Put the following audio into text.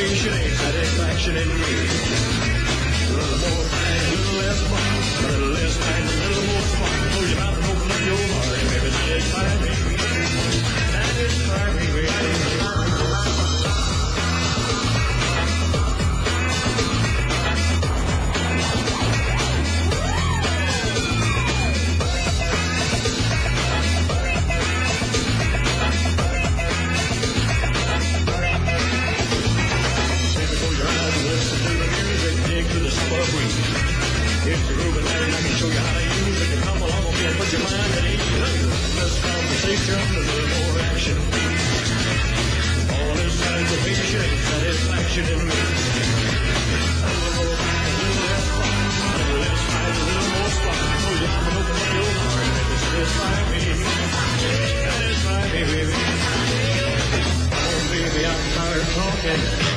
motivation ain't satisfaction in me. A little more time, a little less fun. A little less time, a little more fun. Close your mouth and open up your heart and maybe satisfy me. Satisfy me, baby. It's a groove and I can show you how to use it. Come along and put your mind at ease. Less conversation, a little more action. All this aggravation ain't satisfaction in me. A little time, a little less fun. A little less time, a little more fun. Oh, you can open up your heart and make it satisfy me. Satisfy me, baby. Oh, baby, I'm tired of talking.